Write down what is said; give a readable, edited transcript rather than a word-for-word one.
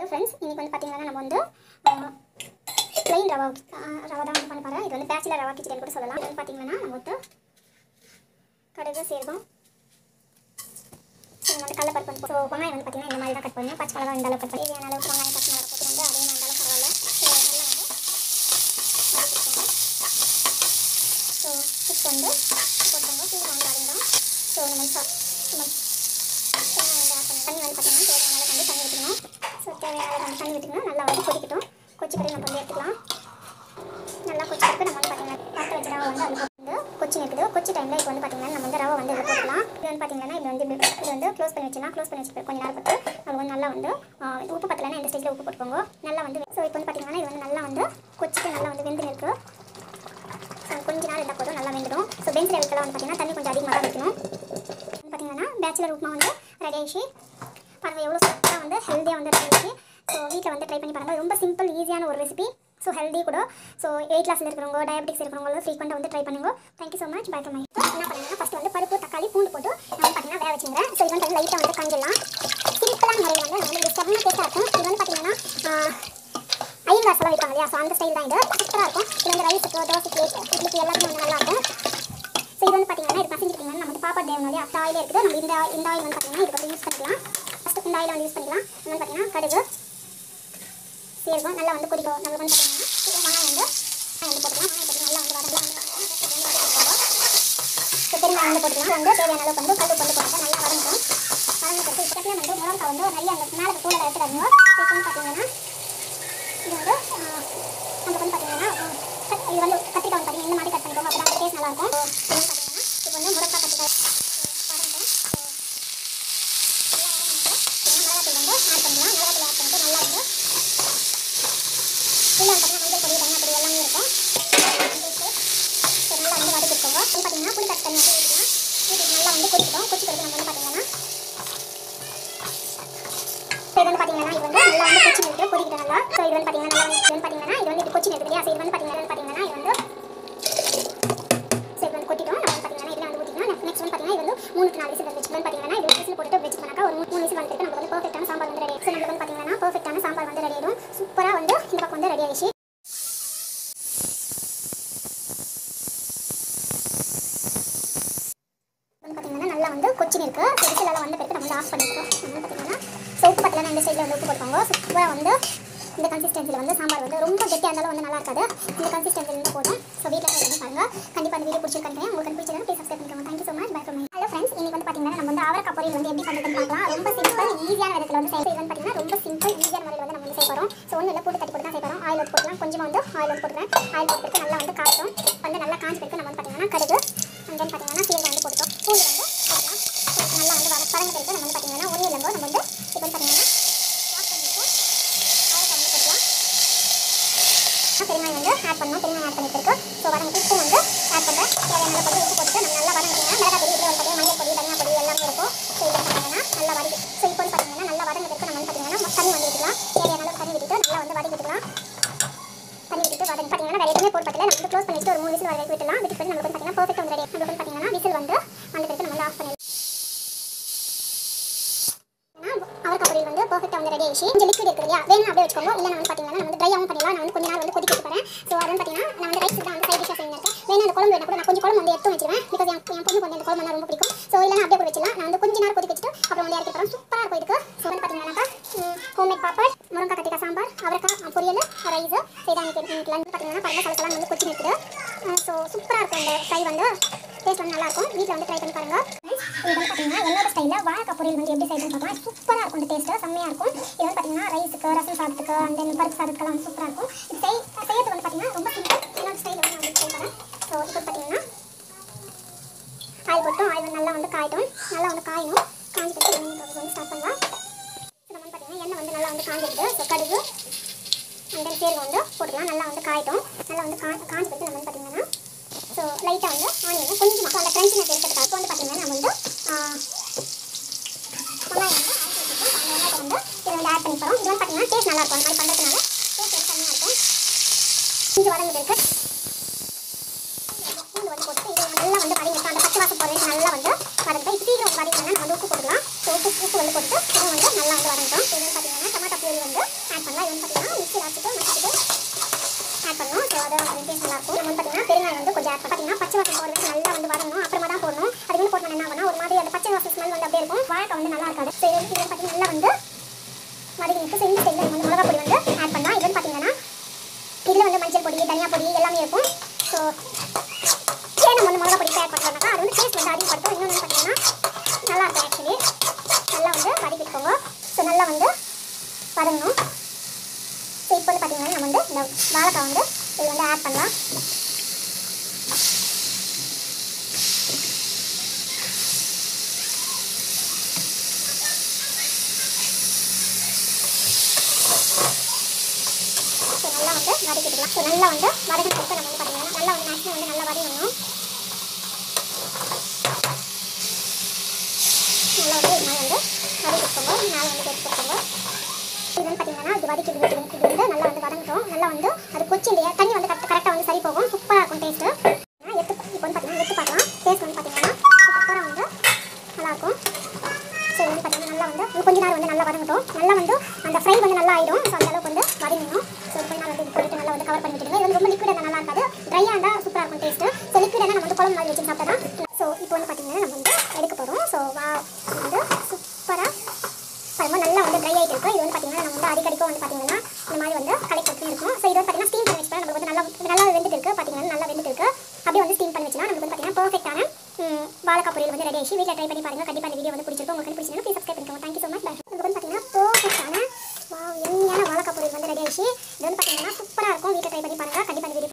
Hello friends, இன்றைக்கி வந்து பார்த்திங்கன்னா நம்ம வந்து ப்ளைன் ரவா தான் வந்து பண்ண போகிறோம். இது வந்து பேச்சுலர் ரவா கிச்சடின்னு கூட சொல்லலாம். இது வந்து பார்த்திங்கன்னா நம்ம வந்து கடுகு சீரகம் வந்து கடலைப்பருப்பு வந்து வெங்காயம் வந்து பார்த்திங்கன்னா இந்த மாதிரி தான் கட் பண்ணி பச்சை மிளகா இந்த அளவுக்கு கட் பண்ணி தேவையான அளவுக்கு வெங்காயம் பச்சை மிளகா போட்டு வந்து அதே இருந்தாலும் பரவாயில்ல. ஸோ நல்லா வந்து குக் வந்து போட்டுக்கோங்க. சீரகம் வந்து வரைந்தோம். ஸோ நம்ம தண்ணி வந்து பார்த்திங்கன்னா தேவையான அளவுக்கு வந்து தண்ணி விட்டுக்கணும். ஸோ தேவையான அளவுக்கு வந்து தண்ணி விட்டுக்கணும். நல்லா வந்து கொதிக்கட்டும். கொச்சிக்கறி நம்ம வந்து எடுத்துக்கலாம். நல்லா கொச்சிக்கிறதுக்கு நம்ம வந்து பார்த்திங்கன்னா பத்து வச்சு ரவை வந்து அதில் வந்து கொச்சி இருக்குது. கொச்சி டைமில் இப்போ வந்து பார்த்திங்கன்னா நம்ம வந்து ரவை வந்து இதில் போட்டுக்கலாம். இது வந்து பார்த்திங்கன்னா இது வந்து க்ளோஸ் பண்ணி வச்சுக்கலாம். க்ளோஸ் பண்ணி வச்சுட்டு கொஞ்சம் நேரம் பட்டு நம்ம வந்து நல்லா வந்து உப்பு பத்தலைன்னா இந்த ஸ்டேஜில் உப்பு போட்டுக்கோங்க. நல்லா வந்து ஸோ இப்போ வந்து பார்த்திங்கன்னா இது வந்து நல்லா வந்து கொச்சிட்டு நல்லா வந்து வெந்து இருக்குது. ஸோ கொஞ்சம் நேரம் இருந்தால் போதும் நல்லா வெந்துடும். ஸோ பெஞ்ச் லெவலுக்கெல்லாம் வந்து பார்த்திங்கன்னா தண்ணி கொஞ்சம் அதிகமாக தான் வைக்கணும். பார்த்திங்கன்னா பேச்சுலர் உப்புமா வந்து ரெடி ஆகிடுச்சு. பாருங்கள் எவ்வளோ சூப்பராக வந்து ஹெல்த்தியாக வந்து ரெடி ஆகிடுச்சு. ஸோ வீட்டில் வந்து ட்ரை பண்ணி பாருங்கள். ரொம்ப சிம்பிள் ஈஸியான ஒரு ரெசிபி. ஸோ ஹெல்தி கூட. ஸோ 8 கிளாஸில் இருக்கிறவங்க டயபெட்டிக்ஸ் இருக்கிறவங்க ஃப்ரீக்வெண்ட்டாக வந்து ட்ரை பண்ணுங்க. Thank you so much. Bye from my. என்ன பண்ணுங்கன்னா ஃபஸ்ட்டு வந்து பருப்பு தக்காளி பூண்டு போட்டு நம்ம பார்த்திங்கன்னா வேக வச்சுக்கிறேன். ஸோ இது வந்து லைட்டாக வந்து காஞ்சிடலாம். சிம்பிளான முறையில் வந்து நம்ம இது செம்ம டேஸ்ட்டாக இருக்கும். இது வந்து பார்த்திங்கன்னா ஐயன் காசெல்லாம் வைப்பாங்க இல்லையா? ஸோ அந்த ஸ்டைல் தான் இது. சூப்பராக இருக்கும். இது வந்து ரைஸுக்கு தோசைக்கு இட்லிக்கு எல்லாத்துக்கும் வந்து நல்லாயிருக்கும். ஸோ இது வந்து பார்த்திங்கன்னா இது செஞ்சுக்கிட்டிங்கன்னா நம்ம வந்து பாப்பா தேவனும் இல்லையா? ஆயில் இருக்குது. நம்ம இந்த ஆயில் வந்து பார்த்திங்கன்னா இதுக்கு வந்து யூஸ் பண்ணிக்கலாம். ஃபஸ்ட்டு இந்த ஆயில் வந்து யூஸ் பண்ணிக்கலாம். நம்ம வந்து பார்த்திங்கன்னா கடுகு சீரகம் நல்லா வந்து கொதிக்கும். நம்ம வந்து பார்த்திங்கன்னா வெங்காயம் வந்து போட்டுக்கலாம். வெங்காயம் போட்டு நல்லா வந்து ஸோ பெருங்காயம் வந்து போட்டுக்கலாம். வந்து தேவையான அளவுக்கு வந்து கல் கொண்டு போட்டு நல்லா வதங்கணும். வதங்கிட்டு பக்கத்தில் வந்து முருங்கை வந்து நிறைய அந்த மேலே தூளை எடுத்துக்காதுங்க. இப்போ வந்து பார்த்திங்கன்னா இது வந்து நம்ம வந்து பார்த்திங்கன்னா இது வந்து கத்திரிக்காய் வந்து பார்த்திங்கன்னா இந்த மாதிரி கட் பண்ணிக்கோங்க. அப்போ தான் டேஸ்ட் நல்லாயிருக்கும். இது வந்து பார்த்திங்கன்னா இப்போ வந்து முருங்கை கத்திரிக்காய் வதங்கட்டும். மிளகாத்தூள் வந்து ஆட் பண்ணிக்கலாம். மிளகாத்தூள் ஆட் பண்ணிட்டு நல்லா வந்து இல்லை பார்த்திங்கன்னா மஞ்சள் பொடி தனியாக பொடி எல்லாமே இருக்கும். ஸோ நல்லா வந்து வதக்கிக்கோங்க. வந்து பார்த்திங்கன்னா புளி தண்ணி வந்து ஊற்றிக்கலாம். ஊற்றிட்டு நல்லா வந்து கொதிக்கட்டும். கொதிக்கிறது நம்ம வந்து பார்த்திங்கன்னா இது வந்து பார்த்திங்கன்னா இது வந்து நல்லா வந்து கொச்சி நிறுத்து கொதிக்கிட்டு நல்லா. ஸோ இது வந்து பார்த்திங்கன்னா நல்லா இது வந்து பார்த்திங்கன்னா இது வந்து கொச்சி நிறுத்து இல்லையா? ஸோ இது வந்து பார்த்திங்கன்னா இது வந்து ஸோ இது வந்து கொட்டிட்டோம். நம்ம வந்து பார்த்திங்கன்னா இதில் வந்து ஊற்றிக்கலாம். நெக்ஸ்ட் வந்து பார்த்திங்கன்னா இது வந்து 3-4 விசில் வந்து வச்சுக்கலாம். பார்த்திங்கன்னா இது விசில் போட்டு வச்சுக்கோனாக்கா ஒரு 3 விசில் வந்துட்டு நமக்கு வந்து பர்ஃபெக்டான சாம்பார் வந்து ரெடி. ஸோ நமக்கு வந்து பார்த்திங்கன்னா பர்ஃபெக்டான சாம்பார் வந்து ரெடி ஆகிடும். சூப்பராக வந்து இந்த பக்கம் வந்து ரெடி ஆகிடுச்சு. நல்லா வந்து கொச்சின் இருக்குது. ஸோ விசிலெல்லாம் வந்த பிறகு நம்ம வந்து ஆஃப் பண்ணிக்கிறோம். நம்ம பார்த்திங்கன்னா உப்பு பத்தலைன்னா இந்த சைடில் வந்து உப்பு போட்டுக்கோங்க. சூப்பராக வந்து இந்த கன்சிஸ்டன்சியில் வந்து சாம்பார் வந்து ரொம்ப கெட்டியாக இருந்தாலும் வந்து நல்லா இருக்காது. இந்த கன்சிஸ்டன்சியில் இருந்தால் போதும். ஸோ வீட்டில் ட்ரை பண்ணி பாருங்கள். கண்டிப்பாக அந்த வீடியோ பிடிச்சிருக்கேன். உங்களுக்கு பிடிச்சதுன்னா ப்ளீஸ் சப்ஸ்கிரைப் பண்ணிக்கோங்க. Thank you so much. Bye from my. Hello friends, இன்றைக்கி வந்து பார்த்திங்கன்னா நம்ம வந்து அவரைக்காய் பொரியல் வந்து எப்படி பண்ணுறதுன்னு பார்க்கலாம். ரொம்ப சிம்பிள் ஈஸியான விதத்தில் வந்து செய்ய. இது வந்து பார்த்திங்கன்னா ரொம்ப சிம்பிள் ஈஸியான முறையில் வந்து நம்ம வந்து செய்ய போகிறோம். ஸோ ஒன்றும் இல்லை, போட்டு தட்டி போட்டு தான் செய்ய போகிறோம். ஆயில் வந்து போட்டுக்கலாம். கொஞ்சமாக வந்து ஆயில் வந்து போட்டுக்கிறேன். ஆயில் போட்டு நல்லா வந்து காய்ச்சோம். வந்து நல்லா காய்ச்சி பிறகு நம்ம வந்து பார்த்திங்கன்னா கடுகு அண்ட் தென் பார்த்திங்கன்னா சீரகம் வந்து போட்டுட்டோம். பூண்டு வந்து போடலாம். நல்லா வந்து பறந்த பிறகு நம்ம வந்து பார்த்திங்கன்னா ஒன்றும் இல்லைங்கோ நம்ம வந்து இப்போ வந்து பார்த்திங்கன்னா பெருங்காயம் வந்து ஆட் பண்ணணும். பெருங்காயம் ஆட் பண்ணிட்டு ஸோ வதங்க உப்பு வந்து ஆட் பண்ணுறேன். தேவையான அளவு உப்பு போட்டு நம்ம நல்லா வதங்கிட்டீங்கன்னா மிளகாய் பொடி இதில் வந்து பார்த்திங்கன்னா மஞ்சள் பொடி தனியாக பொடி எல்லாமே இருக்கும். ஸோ இதில் பார்த்திங்கன்னா நல்லா வதங்கி ஸோ இப்போ வந்து பார்த்திங்கன்னா நல்லா வதங்கிறதுக்கு நம்ம வந்து பார்த்திங்கன்னா தண்ணி வந்து விட்டுக்கலாம். தேவையான அளவு தண்ணி விட்டுட்டு நல்லா வந்து வதக்கி விட்டுக்கலாம். தண்ணி விட்டுட்டு வதங்கி பார்த்திங்கன்னா வேறு எதுவுமே போட்டு பக்கத்தில் நம்ம வந்து க்ளோஸ் பண்ணிட்டு ஒரு 3 விசில் வரைக்கும் விட்டுலாம். விட்டு பிறகு நம்மளுக்கு வந்து பார்த்திங்கன்னா பர்ஃபெக்ட் வந்து ரெடி. நம்மளுக்கு வந்து பார்த்திங்கன்னா விசில் வந்து அந்த பிறகு நம்ம வந்து ஆஃப் பண்ணிடலாம். அவரைக்காய் பொரியல் வந்து பர்ஃபெக்டாக வந்து ரெடி ஆகிடுச்சு. கொஞ்சம் லிக்விட் இருக்குது இல்லையா? வேணும் அப்படியே வச்சுக்கோங்க. இல்லை வந்து பார்த்திங்கன்னா நம்ம வந்து ட்ரையாகவும் பண்ணிடலாம். நான் வந்து கொஞ்ச நேரம் வந்து கொதிக்க போகிறேன். ஸோ அது வந்து பார்த்திங்கன்னா நான் வந்து ரைஸ் தான் வந்து சைட் டிஷ்ஷாக செஞ்சிருக்கேன். வேணும் அந்த குழம்பு வேணா கூட நான் கொஞ்சம் குழம்பு வந்து எடுத்து வச்சிருவேன். பிகாஸ் என் பொண்ணுக்கு வந்து அந்த குழம்பு ரொம்ப பிடிக்கும். ஸோ இல்லைனா அப்படியே கூட வச்சிடலாம். நான் வந்து கொஞ்ச நேரம் கொதிக்க வச்சுட்டு அப்புறம் வந்து இறக்கி போகிறேன். சூப்பராக இருக்கும் இதுக்கு. ஸோ வந்து பார்த்திங்கன்னாக்கா ஹோம்மேட் பாப்பட் முருங்கை கத்திரிக்காய் சாம்பார் அவரைக்காய் பொரியல் ரைஸு செய்தான் இன்னைக்கு லஞ்ச் பார்த்திங்கன்னா பாருங்கள் சலசலாம் வந்து கொச்சி இருக்குது. ஸோ சூப்பராக இருக்கும். இந்த ஃப்ரை வந்து டேஸ்ட் வந்து நல்லாயிருக்கும். வீட்டில் வந்து ட்ரை பண்ணி பாருங்கள். இது வந்து பார்த்திங்கன்னா என்னோட ஸ்டைலில் வாழைக்காய் பொரியல் வந்து எப்படி செய்யணும்னு பார்க்கலாம். சூப்பராக இருக்கும். இந்த டேஸ்ட்டு செம்மையாக இருக்கும். இது வந்து பார்த்திங்கன்னா ரைஸுக்கு ரசம் சாதத்துக்கு அண்ட் தென் பருப்பு சாதத்துக்கெல்லாம் வந்து சூப்பராக இருக்கும். இது செய்யறது வந்து பார்த்திங்கன்னா ரொம்ப சிம்பிள். என்னோட ஸ்டைலில் வந்து நான் வந்து செய்கிறேன். ஸோ இப்போ பார்த்திங்கன்னா ஆயில் போட்டோம். ஆயில் நல்லா வந்து காயட்டும். நல்லா வந்து காயணும். காஞ்சிட்டு வந்து ஸ்டார்ட் பண்ணலாம். நம்ம வந்து பார்த்திங்கன்னா எண்ணெய் வந்து நல்லா வந்து காஞ்சிடுது. ஸோ கடுகு அண்ட் தென் சீரகம் வந்து போட்டுக்கலாம். நல்லா வந்து காயட்டும். நல்லா வந்து காஞ்சிட்டு நம்ம வந்து பார்த்திங்கன்னா ஸோ லைட்டாக வந்து ஆனியன் கொஞ்சம் அந்த ஃப்ரெண்ட்ஸ்னஸ் இருக்கிறதுக்காக வந்து பார்த்திங்கன்னா நம்ம வந்து வெங்காயம் வந்து ஆட் பண்ணிட்டு அந்த வெங்காயத்தை வந்து இதில் வந்து ஆட் பண்ணி போகிறோம். இது வந்து பார்த்திங்கன்னா டேஸ்ட் நல்லாயிருக்கும். அந்த மாதிரி பண்ணுறதுனால டேஸ்ட் வந்து கம்மியாக இருக்கும். கொஞ்சம் வதங்கிட்டு இருக்கு. பூண்டு வந்து போட்டு இது நல்லா வந்து வதங்கிட்டு அந்த பச்சை வாசம் போடுறது நல்லா வந்து வதங்கிட்டோம். இப்போ சீக்கிரம் வதங்கினா நம்ம வந்து உப்பு போட்டுக்கலாம். ஸோ உப்பு வந்து போட்டு இதுவும் வந்து நல்லா வந்து வதங்கிட்டோம். இது வந்து பார்த்திங்கன்னா டமாட்டா பியூரி வந்து ஆட் பண்ணலாம். இது வந்து பார்த்தீங்கன்னா மிக்ஸியில் அரைச்சிட்டு மசிச்சுட்டு ஆட் பண்ணணும். ஸோ அதை வந்து டேஸ்ட் நல்லாயிருக்கும். நம்ம வந்து பார்த்தீங்கன்னா பெருங்காயம் வந்து கொஞ்சம் ஆட் பார்த்தீங்கன்னா பச்சை வாசம் போகிற வரைக்கும் நல்லா வந்து வதங்கணும். அப்புறமா தான் போடணும். அது வந்து போட்டோம்னா என்ன ஆகும்னா ஒரு மாதிரி அந்த பச்சை வாசம் ஸ்மெல் வந்து அப்படியே இருக்கும். வாழைக்காய் வந்து நல்லா இருக்காது. ஸோ இது வந்து பார்த்தீங்கன்னா நல்லா வந்து வதங்கிட்டு ஸோ இந்த ஸ்டைலில் வந்து மிளகா பொடி வந்து ஆட் பண்ணலாம். இது வந்து பார்த்தீங்கன்னா இதில் வந்து மஞ்சள் பொடி தனியா பொடி எல்லாமே இருக்கும். ஸோ ஏன் நம்ம வந்து மிளகா பொடி ஆட் பண்ணுறோம்னாக்கா அது வந்து டேஸ்ட் வந்து அதிகப்படுத்தும். இன்னொன்று வந்து பார்த்தீங்கன்னா நல்லா இருக்கும். ஆக்சுவலி நல்லா வந்து வதக்கிட்டுக்கோங்க. ஸோ நல்லா வந்து வதங்கணும். ஸோ இப்போ வந்து பார்த்தீங்கன்னா நம்ம வந்து இந்த வாழைக்காய் வந்து இது வந்து ஆட் பண்ணலாம். ஸோ நல்லா வந்து வதக்கிட்டுக்கலாம். ஸோ நல்லா வந்து வதக்கிட்டு நம்ம வந்து பார்த்தீங்கன்னா நல்லா வந்து மேக்ஸிமம் வந்து நல்லா வதங்கணும். நல்லா வந்து இது மாதிரி வந்து வதக்கிட்டுக்கோங்க. மேலே வந்து சேர்த்து கொடுத்துக்கோங்க. இது வந்து பார்த்தீங்கன்னா இது வதக்கி இது வந்து நல்லா வந்து வதங்கட்டும். நல்லா வந்து அது கொச்சி இந்த தண்ணி வந்து கரெக்டாக வந்து சரி போகும். சூப்பராக இருக்கும் டேஸ்ட்டு. இப்போ வந்து பார்த்தீங்கன்னா எடுத்து பார்க்கலாம். டேஸ்ட் வந்து பார்த்தீங்கன்னா சூப்பராக வந்து நல்லாயிருக்கும். ஸோ இது வந்து பார்த்தீங்கன்னா நல்லா வந்து கொஞ்ச நேரம் வந்து நல்லா வதங்கட்டும். நல்லா வந்து அந்த ஃப்ரை வந்து நல்லா ஆயிடும். ஸோ அந்தளவுக்கு வந்து வதங்கணும். ஸோ கொஞ்ச நேரம் வந்து இது போட்டு நல்லா வந்து கவர் பண்ணி விட்டுடுங்க. இது வந்து ரொம்ப லிக்விடாக நல்லா இருக்காது. ட்ரையாக இருந்தால் சூப்பராக இருக்கும் டேஸ்ட்டு. ஸோ லிக்விடாக நம்ம வந்து குழம்பு மாதிரி வச்சு சாப்பிட்டா தான். ஸோ இப்போ வந்து பார்த்தீங்கன்னா நம்ம வந்து எடுக்க போகிறோம். ஸோ வந்து சூப்பராக அதுமாதிரி நல்லா வந்து ட்ரை ஆகிட்டு இருக்கும். இது வந்து பார்த்தீங்கன்னா நம்ம வந்து அடிக்கடிக்கும் வந்து பார்த்தீங்கன்னா இந்த மாதிரி வந்து கலெக்ட் பண்ணிட்டு இருக்கும். ஸோ இது வந்து பார்த்தீங்கன்னா ஸ்டீம் பண்ணி வச்சுட்டா நம்மளுக்கு வந்து நல்லா வெந்துட்டு இருக்குது. பார்த்தீங்கன்னா நல்லா வெந்துட்டு இருக்குது. அப்படியே வந்து ஸ்டீம் பண்ணி வச்சுனா நமக்கு வந்து பார்த்தீங்கன்னா பர்ஃபெக்டான வாழைக்காய் பொரியல் வந்து ரெடி ஆகிடுச்சு. வீட்டில் ட்ரை பண்ணி பாருங்கள். கண்டிப்பாக இந்த வீடியோ வந்து பிடிச்சிருக்கும். உங்களுக்கு பிடிச்சிருந்தா ப்ளீஸ் சப்ஸ்கிரைப் பண்ணிக்கோங்க. Thank you so much. உங்களுக்கு வந்து பார்த்தீங்கன்னா பர்ஃபெக்டான எண்ணெயான வாழைக்காய் பொரியல் வந்து ரெடி ஆகிடுச்சு. இது வந்து பார்த்தீங்கன்னா சூப்பராக இருக்கும். வீட்டில் ட்ரை பண்ணி பாருங்கள். கண்டிப்பாக இந்த வீடியோ